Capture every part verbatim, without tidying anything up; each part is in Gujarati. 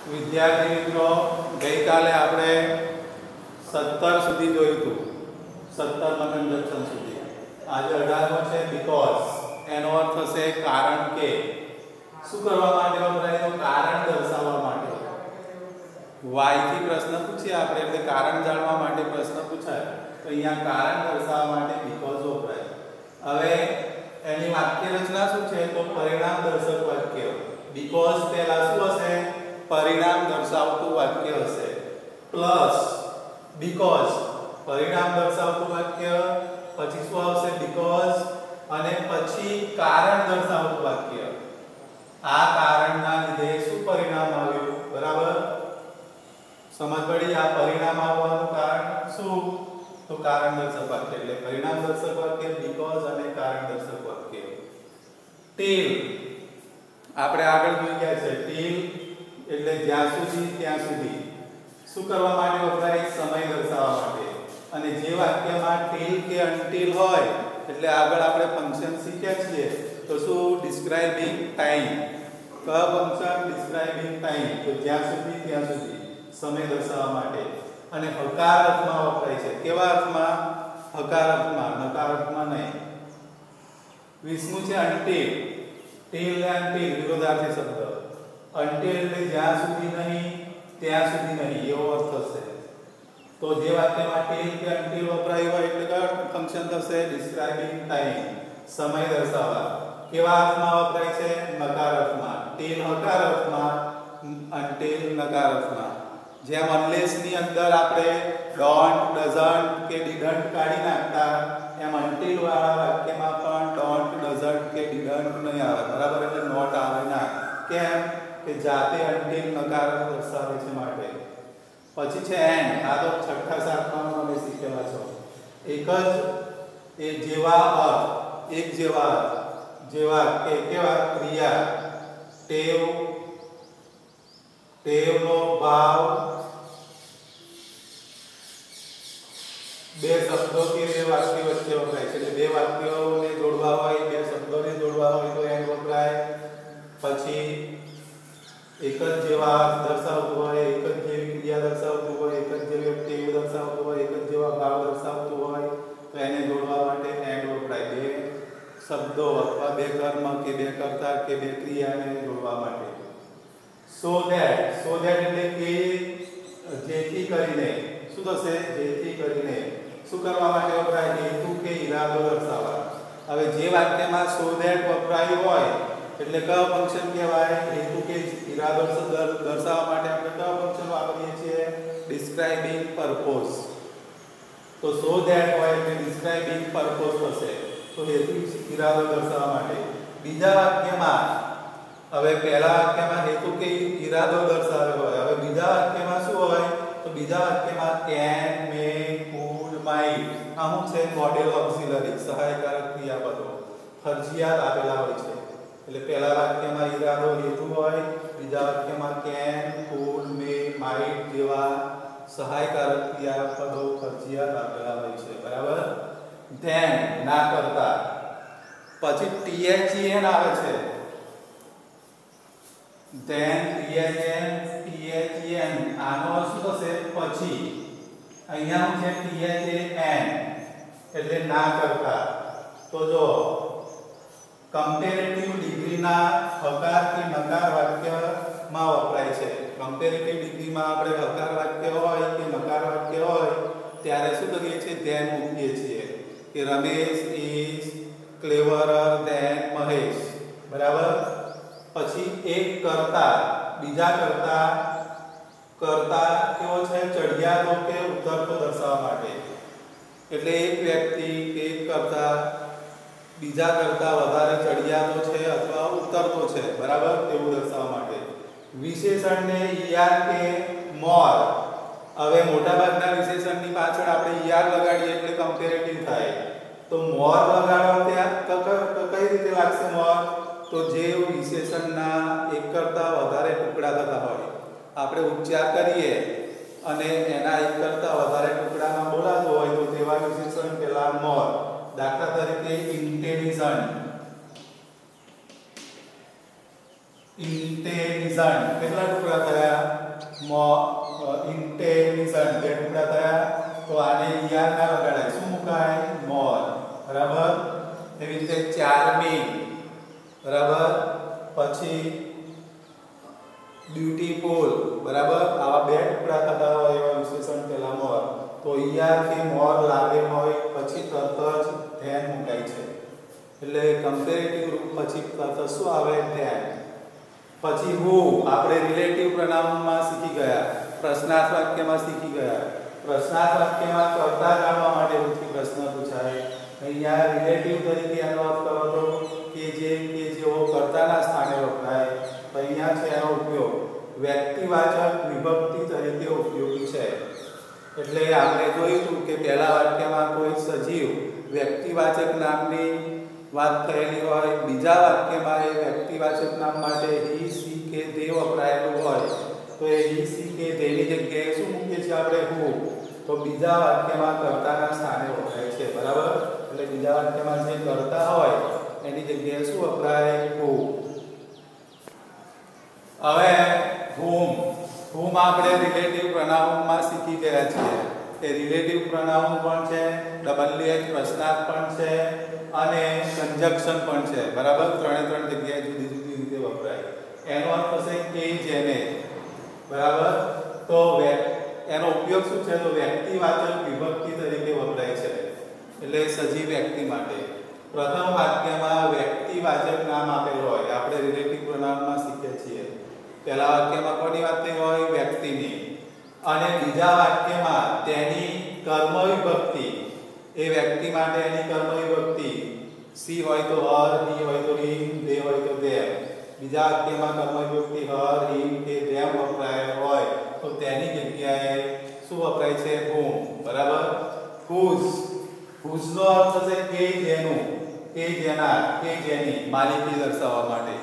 વિદ્યાર્થી મિત્રો, ગઈકાલે આપણે સત્તર સુધી જોયું હતું, સત્તર માં કંજક્શન સુધી. આજે અઢારમો છે બીકોઝ. એનો અર્થ થશે કારણ કે. શું કરવા માટે વપરાય? તો કારણ દર્શાવવા માટે. વાય થી પ્રશ્ન પૂછીએ આપણે એટલે કારણ જાણવા માટે પ્રશ્ન પૂછાય, તો અહીંયા કારણ દર્શાવવા માટે બીકોઝ વપરાય. હવે એની વાક્ય રચના શું છે? તો પરિણામ દર્શક વાક્ય. બીકોઝ પહેલા શું હશે? પરિણામ દર્શાવતું વાક્ય હશે, પ્લસ બીકોઝ પરિણામ દર્શાવતું વાક્ય, પછી શું આવશે? બીકોઝ, અને પછી કારણ દર્શાવતું વાક્ય. આ કારણના લીધે શું પરિણામ આવ્યું? બરાબર સમજ પડી? આ પરિણામ આવવાનું કારણ શું? તો કારણ દર્શક વાક્ય. એટલે પરિણામ દર્શક વાક્ય, બીકોઝ અને કારણ દર્શક વાક્ય. ટીલ આપણે આગળ જોઈ ગયા છે. ટીલ એટલે જ્યાં સુધી ત્યાં સુધી. શું કરવા માટે વપરાય? સમય દર્શાવવા માટે. અને જે વાક્યમાં ટીલ કે અનટીલ હોય એટલે આગળ આપણે ફંક્શન શીખ્યા છીએ, તો શું? Describing time. કયો ફંક્શન? Describing time. તો જ્યાં સુધી ત્યાં સુધી સમય દર્શાવવા માટે. અને હકાર અર્થમાં વપરાય છે. કેવા અર્થમાં? હકાર અર્થમાં, નકાર અર્થમાં નહીં. વીસમું છે અનટીલ. ટીલ ને અનટીલ વિરોધાર્થી શબ્દ. અનટીલ એટલે જ્યાં સુધી નહીં ત્યાં સુધી નહીં એવો અર્થ થશે. તો જે વાક્યમાં ટીલ કે અનટીલ વપરાય હોય એટલે કયો ફંક્શન થશે? ડિસ્ક્રાઇબિંગ ટાઈમ, સમય દર્શાવવા. કેવા અર્થમાં વપરાય છે? નકાર અર્થમાં. ટીલ હકાર અર્થમાં, અનટીલ નકાર અર્થમાં. જેમ અનલેસ ની અંદર આપણે ડોન્ટ, ડઝન્ટ કે ડીડન્ટ કાઢી નાખતા, એમ અનટીલ વાળા વાક્યમાં પણ ડોન્ટ, ડઝન્ટ કે ડીડન્ટ નહીં આવે. બરાબર? એટલે નોટ આવે ના. કેમ? કે જાતે અનટીલ નકાર દર્શાવે છે માટે. પછી છે એન્ડ. આ તો છઠ્ઠા સાતમામાં તમે શીખેલા છો. એક જ એ જેવા અર્થ, એક જેવા અર્થ, જેવા કે કેવા? ક્રિયા, ટેવ, ટેવનો ભાવ, બે શબ્દો કે બે વાક્યો વચ્ચે વપરાય છે. એટલે બે વાક્યોને જોડવા હોય, બે શબ્દોને જોડવા હોય તો એન્ડ વપરાય. પછી એક જ જેવા અર્થ દર્શાવતું હોય, એક જ જેવી ક્રિયા દર્શાવતું હોય, એક જ જેવી ટેવ દર્શાવતું હોય, એક જ જેવા ભાવ દર્શાવતું હોય તો એને જોડવા માટે એન્ડ વપરાય. બે શબ્દો અથવા બે કર્મ કે બે કર્તા કે બે ક્રિયાને જોડવા માટે. So that. સો ધેટ એટલે કે જેથી કરીને. શું થશે? જેથી કરીને. શું કરવા માટે વપરાય? હેતુ કે ઈરાદો દર્શાવવા. હવે જે વાક્યમાં સો ધેટ વપરાયું હોય એટલે કયો ફંક્શન કહેવાય? હેતુ કે ઈરાદો દર્શાવવા માટે આપણે કયો ફંક્શન વાપરીએ છીએ? Describing purpose. તો સો ધેટ હોય એટલે ડિસ્ક્રાઇબિંગ પર્પોઝ થશે. તો હેતુ ઈરાદો દર્શાવવા માટે. બીજા વાક્યમાં, હવે પહેલા વાક્યમાં હેતુ કે ઈરાદો દર્શાવ્યો હોય, હવે બીજા વાક્યમાં શું હોય? તો બીજા વાક્યમાં કેન, મે, કુડ, માઇટ. આ શું છે? મોડેલ ઓક્સિલરી, સહાયકારક ક્રિયાપદો ફરજિયાત આપેલા હોય છે. એટલે પહેલા વાક્યમાં ઈરાદો, હેતુ હોય, બીજા વાક્યમાં કેન, કુડ, મે, માઇટ જેવા સહાયકારક ક્રિયાપદો ફરજિયાત આપેલા હોય છે. બરાબર? ધેન ના કરતા. પછી ટીએચઈએન આવે છે. Than, T H A N, T H A N. આનો શું થશે? પછી. અહીંયા શું છે? ટીએચએન એટલે ના કરતા. તો જો કમ્પેરેટિવ ડિગ્રીના હકાર કે નકાર વાક્યમાં વપરાય છે. કમ્પેરેટિવ ડિગ્રીમાં આપણે હકાર વાક્ય હોય કે નકાર વાક્ય હોય ત્યારે શું કરીએ છીએ? ધેન મૂકીએ છીએ કે Ramesh is cleverer than Mahesh. બરાબર? પછી એક કરતા, બીજા કરતા. કરતા કેવો છે? ચડિયાતો કે ઉતરતો દર્શાવવા માટે. એટલે એક વ્યક્તિ કે એક કરતા બીજા કરતા વધારે ચડિયાતો છે અથવા ઉતરતો છે. બરાબર? તેવું દર્શાવવા માટે. વિશેષણને ઈઆર કે મોર. હવે મોટાભાગના વિશેષણની પાછળ આપણે ઈઆર લગાડીએ એટલે કમ્પેરેટિવ થાય. તો મોર લગાડો ત્યાં તો કઈ રીતે લાગશે મોર? તો જે વિશેષણના એક કરતા વધારે ટુકડા થતા હોય, આપણે ઉચ્ચાર કરીએ અને એના એક કરતા વધારે ટુકડામાં બોલાતો હોય તો તેવા વિશેષણ પેલા મોર. દાખલા તરીકે ઇન્ટેલિજન્ટ. ઇન્ટેલિજન્ટ કેટલા ટુકડા થયા? મો ઇન્ટેલિજન્ટ બે ટુકડા થયા. તો આને ઈઆર ના લગાડાય, શું મુકાય? મોર. બરાબર. એવી રીતે ચાર્મિંગ. બરાબર. પછી બ્યુટીફુલ. બરાબર. આવા બે ટુકડા થતા હોય એવા વિશેષણ પહેલા મોર. તો ઈઆર થી મોર લાગે હોય પછી તરત જ ધ્યાન મુકાય છે. એટલે કમ્પેરેટિવ રૂપ પછી તરત શું આવે? ધ્યાન. પછી હુ આપણે રિલેટિવ પ્રોનાઉનમાં શીખી ગયા, પ્રશ્નાર્થ વાક્યમાં શીખી ગયા. પ્રશ્નાર્થ વાક્યમાં કર્તા જાણવા માટે ઉથી પ્રશ્ન પૂછાય. અહીંયા રિલેટિવ તરીકે એનો અર્થ કરો તો કે જે કે જેઓ કર્તાના સ્થાને વપરાય. તો અહીંયા છે એનો ઉપયોગ વ્યક્તિવાચક વિભક્તિ તરીકે ઉપયોગી છે. એટલે આપણે જોઈશું કે પહેલા વાક્યમાં કોઈ સજીવ વ્યક્તિવાચક નામની વાત થયેલી હોય, બીજા વાક્યમાં એ વ્યક્તિવાચક નામ માટે હી સી કે દે વપરાયેલું હોય, તો એ હી સી કે દેની જગ્યાએ શું મૂકીએ છીએ આપણે? હુ. તો બીજા વાક્યમાં કર્તાના સ્થાને વપરાય છે. બરાબર. એટલે બીજા વાક્યમાં જે કર્તા હોય એની જગ્યાએ શું વપરાય? હુ. હવે whom whom આપણે રિલેટિવ પ્રોનાઉનમાં શીખી ગયા છીએ. એ રિલેટિવ પ્રોનાઉન પણ છે, ડબલ્યુએચ પ્રશ્નાર્થ પણ છે અને કંજક્શન પણ છે. બરાબર. ત્રણે ત્રણ જગ્યાએ જુદી જુદી રીતે વપરાય. એનો અર્થ થશે કે જેને. બરાબર. તો એનો ઉપયોગ શું છે? તો વ્યક્તિવાચક વિભક્તિ તરીકે વપરાય છે. એટલે સજીવ વ્યક્તિ માટે. પ્રથમ વાક્યમાં વ્યક્તિવાચક નામ આપેલું હોય, આપણે રિલેટિવ પ્રોનાઉનમાં શીખીએ છીએ. પહેલા વાક્યમાં કોની વાત થઈ હોય? વ્યક્તિની. અને બીજા વાક્યમાં તેની કર્મ વિભક્તિ, એ વ્યક્તિ માટે એની કર્મ વિભક્તિ સી હોય તો હર, હી હોય તો હિમ, દે હોય તો ધેમ. બીજા વાક્યમાં કર્મ વિભક્તિ હર, હિમ કે ધેમ વપરાય હોય તો તેની જગ્યાએ શું વપરાય છે? whom. બરાબર. whose whose નો અર્થ થશે કે જેનું, કે જેના, કે જેની માલિકી દર્શાવવા માટે.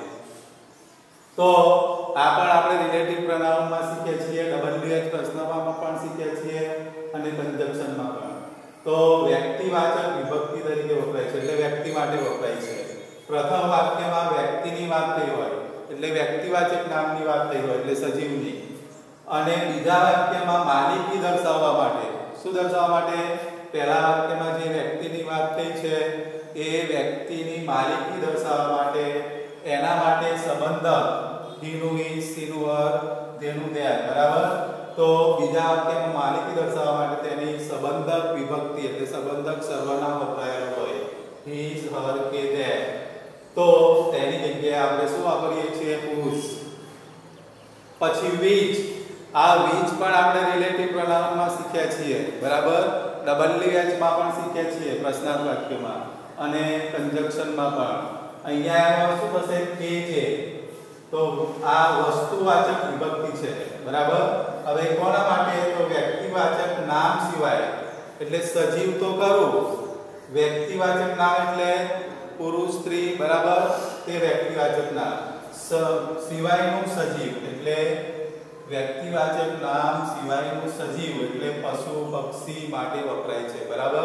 તો આ પણ આપણે રિલેટિવ પ્રોનાઉનમાં શીખીએ છીએ, ડબલ્યુએચ પ્રશ્નમાં પણ શીખીએ છીએ અને કંજક્શનમાં પણ. તો વ્યક્તિવાચક વિભક્તિ તરીકે વપરાય છે, એટલે વ્યક્તિ માટે વપરાય છે. પ્રથમ વાક્યમાં વ્યક્તિની વાત થઈ હોય એટલે વ્યક્તિવાચક નામની વાત થઈ હોય એટલે સજીવની. અને બીજા વાક્યમાં માલિકી દર્શાવવા માટે, શું દર્શાવવા માટે? પહેલા વાક્યમાં જે વ્યક્તિની વાત થઈ છે એ વ્યક્તિની માલિકી દર્શાવવા માટે, એના માટે સંબંધક હીનું હી, સીનું હર, ધેનું ધ્યાન. બરાબર. તો બીજા વાક્યમાં માલિકી દર્શાવવા માટે તેની સંબંધક વિભક્તિ એટલે સંબંધક સર્વનામ વપરાયેલું હોય, હીઝ, હર કે ધેર. તો તેની જગ્યાએ આપણે શું વાપરીએ છીએ? whose. પછી which. આ which પણ આપણે રિલેટિવ પ્રોનાઉનમાં શીખ્યા છીએ. બરાબર. ડબલ્યુએચ માં પણ શીખ્યા છીએ પ્રશ્નાર્થ વાક્યમાં અને કંજક્શનમાં પણ. અહીંયા એનો શું થશે? કે જે. તો આ વસ્તુવાચક વિભક્તિ છે. બરાબર. હવે કોના માટે? તો વ્યક્તિવાચક નામ સિવાય, એટલે સજીવ તો ખરું, વ્યક્તિવાચક નામ એટલે પુરુષ, સ્ત્રી. બરાબર. તે વ્યક્તિવાચક નામ સિવાયનું સજીવ એટલે વ્યક્તિવાચક નામ સિવાયનું સજીવ એટલે પશુ, પક્ષી માટે વપરાય છે. બરાબર.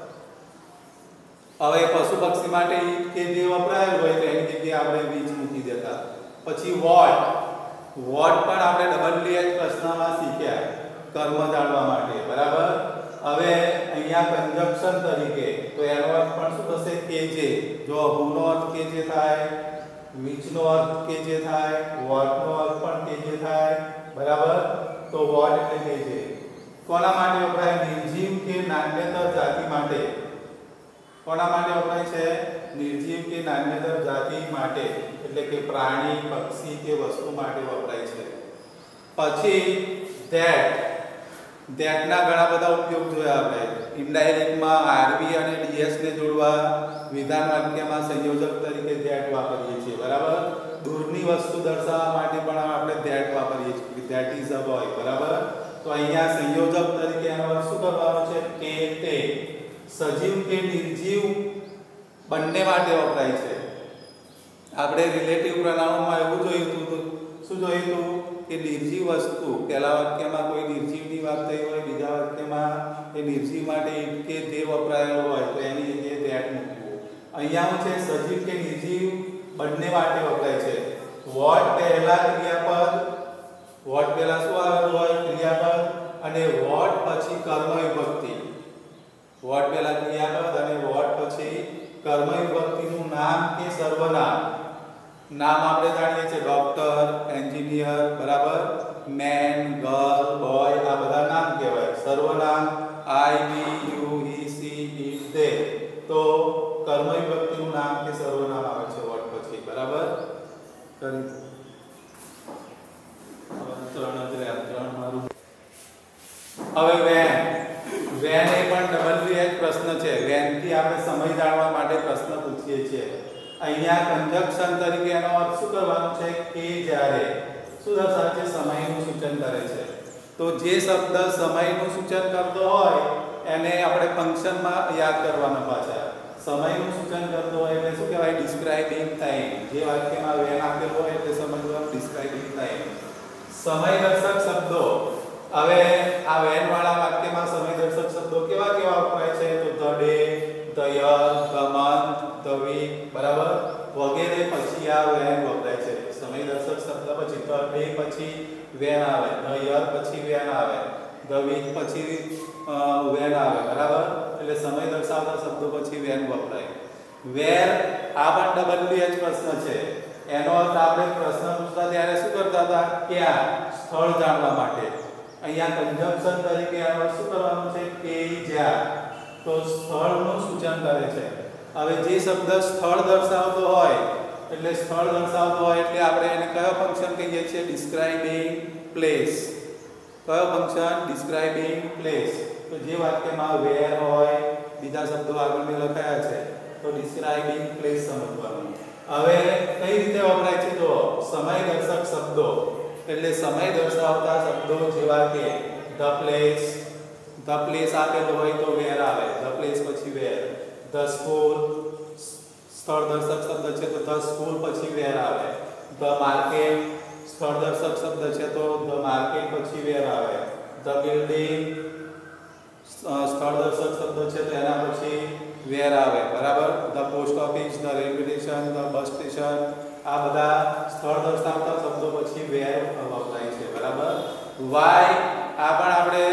હવે પશુ પક્ષી માટે કે જે વપરાયેલ હોય તેની જગ્યાએ આપણે બીજ મૂકી દેતા. પછી વોટ. વોટ પણ આપણે ડબલ્યુએચ પ્રશ્નમાં શીખ્યા કર્મ જાણવા માટે. બરાબર. હવે અહીંયા કંજક્શન તરીકે તો એનો અર્થ પણ શું થશે? કે જે. જો who નો અર્થ કે જે થાય, which નો અર્થ કે જે થાય, what નો અર્થ પણ કે જે થાય. બરાબર. તો what એટલે કે જે. કોના માટે વપરાય? નિર્જીવ કે નાન્યતર જાતિ માટે. કોના માટે વપરાય છે? નિર્જીવ કે નાન્યતર જાતિ માટે એટલે કે પ્રાણી, પક્ષી કે વસ્તુ માટે વપરાય છે. પછી that. that ના ઘણા બધા ઉપયોગ જોયા આપણે. ઇનડાયરેક્ટમાં આરબી અને ડીએસ ને જોડવા, વિધાન વાક્યમાં સંયોજક તરીકે that વાપરીએ છીએ. બરાબર. દૂરની વસ્તુ દર્શાવવા માટે પણ આપણે that વાપરીએ છીએ. that is a boy. બરાબર. તો અહીંયા સંયોજક તરીકે એનો અર્થ શું કરવાનો છે? કે તે. સજીવ કે નિર્જીવ બંને માટે વપરાય છે. આપણે રિલેટિવ પ્રોનાઉનમાં એવું જોયું હતું. શું જોયું હતું? કે નિર્જીવ વસ્તુ પહેલા વાક્યમાં કોઈ નિર્જીવની વાત થઈ હોય, બીજા વાક્યમાં એ નિર્જીવ માટે કે તે વપરાયેલો હોય તો એની જગ્યાએ that મૂકવું. અહીંયા શું છે? સજીવ કે નિર્જીવ બંને માટે વપરાય છે. વોટ પહેલા ક્રિયાપદ, વોટ પહેલા શું આવેલું હોય ક્રિયાપદ, અને વોટ પછી કર્મ વિભક્તિ. વોટ પહેલા ક્રિયાપદ અને વોટ પછી કર્મ વિભક્તિનું નામ કે સર્વનામ. નામ આપણે જાણીએ છીએ ડોક્ટર, એન્જિનિયર, બરાબર, મેન, ગર્લ, બોય, આ બધા નામ કહેવાય. સર્વનામ I, we, you, he, she, it, they. તો કર્મ વિભક્તિનું નામ કે સર્વનામ આવે છે વોટ પછી. બરાબર, કરી ત્રણ જ રહ્યા, ત્રણ મારું. હવે વેન. વેન એ પણ ડબલ એક પ્રશ્ન છે. વેન થી આપણે સમય જાણવા માટે પ્રશ્ન પૂછીએ છીએ. અહીંયા કંજક્શન તરીકે એનો અર્થ શું કરવાનો છે કે જ્યારે શું દર્શાવે છે સમયનું સૂચન કરે છે. તો જે શબ્દ સમયનું સૂચન કરતો હોય એને આપણે ફંક્શનમાં યાદ કરવાના પાછા. સમયનું સૂચન કરતો હોય એટલે શું કહેવાય ડિસ્ક્રાઇબિંગ ટાઈમ. જે વાક્યમાં વેન આપેલો હોય એટલે સમજવાનું ડિસ્ક્રાઇબિંગ ટાઈમ. સમયદર્શક શબ્દો. હવે આ વેન વાળા વાક્યમાં સમયદર્શક શબ્દો કેવા કેવા વપરાય છે તો the day, the year, the month, the week, બરાબર, વગેરે પછી આ વેન વપરાય છે. સમયદર્શક શબ્દ પછી ધ ડે પછી વેન આવે, ધ યર પછી વેન આવે, ધ વીક પછી વેન આવે, બરાબર. એટલે સમય દર્શાવતા શબ્દો પછી વેન વપરાય. વેર આ પણ ડબલ્યુ એચ પ્રશ્ન છે. એનો અર્થ આપણે પ્રશ્ન પૂછતા ત્યારે શું કરતા હતા ક્યાં સ્થળ જાણવા માટે. અહીંયા કંજક્શન તરીકે એનો શું કરવાનું છે કે જ્યાં. તો સ્થળનું સૂચન કરે છે. હવે જે શબ્દ સ્થળ દર્શાવતો હોય એટલે સ્થળ દર્શાવતો હોય એટલે આપણે એને કયો ફંક્શન કહીએ છીએ ડિસ્ક્રાઇબિંગ પ્લેસ. કયો ફંક્શન ડિસ્ક્રાઇબિંગ પ્લેસ. તો જે વાક્યમાં વેર હોય બીજા શબ્દો આગળ મેં લખાયા છે તો ડિસ્ક્રાઇબિંગ પ્લેસ સમજવાનું. હવે કઈ રીતે વપરાય છે તો સમય દર્શક શબ્દો એટલે સમય દર્શાવતા શબ્દો જેવા કે ધ પ્લેસ. ધ પ્લેસ આપેલો હોય તો વેર આવે, ધ પ્લેસ પછી વેર. ધ સ્કૂલ સ્થળ દર્શક શબ્દ છે તો ધ સ્કૂલ પછી વેર આવે. ધ માર્કેટ સ્થળ દર્શક શબ્દ છે તો ધ માર્કેટ પછી વેર આવે. ધ બિલ્ડિંગ સ્થળ દર્શક શબ્દ છે તો એના પછી વેર આવે, બરાબર. The post office, the railway station, the bus station, આ બધા સ્થળ દર્શાવતા શબ્દો પછી વેર વપરાય છે, બરાબર. વાય આ પણ આપણે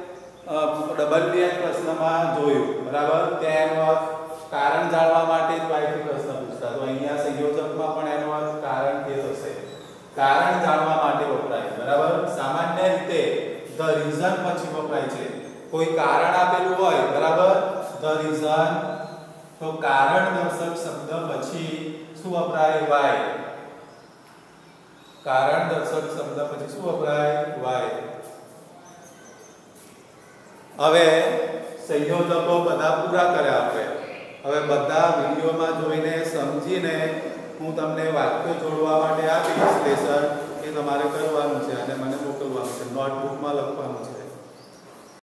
ડબલ્યુ એચ પ્રશ્નમાં જોયું, બરાબર. તેનો અર્થ કારણ જાણવા માટે જ વાયથી પ્રશ્ન પૂછતા. તો અહીંયા સંયોજકમાં પણ એનો અર્થ કારણ કે થશે. કારણ જાણવા માટે વપરાય, બરાબર. સામાન્ય રીતે ધ રીઝન પછી વપરાય છે. કોઈ કારણ આપેલું હોય, બરાબર, ધ રીઝન, તો કારણ દર્શક શબ્દ પછી શું વપરાય વાય. કારણ દર્શક શબ્દ પછી શું વપરાય વાય. હવે સંયોજકો બધા પૂરા કર્યા આપણે. હવે બધા વિડીયોમાં જોઈને સમજીને હું તમને વાક્યો જોડવા માટે આપીશ લેસન એ તમારે કરવાનું છે અને મને મોકલવાનું છે, નોટબુકમાં લખવાનું છે.